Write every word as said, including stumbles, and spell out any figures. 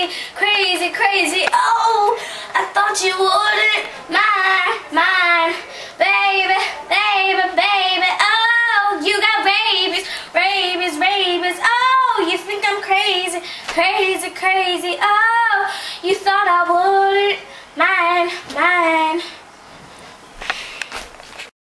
crazy, crazy, crazy. Oh, I thought you wouldn't mind, mind, baby, baby, baby. Oh, you got rabies, rabies, rabies. Oh, you think I'm crazy, crazy, crazy. Oh, you thought I wouldn't mind, mind.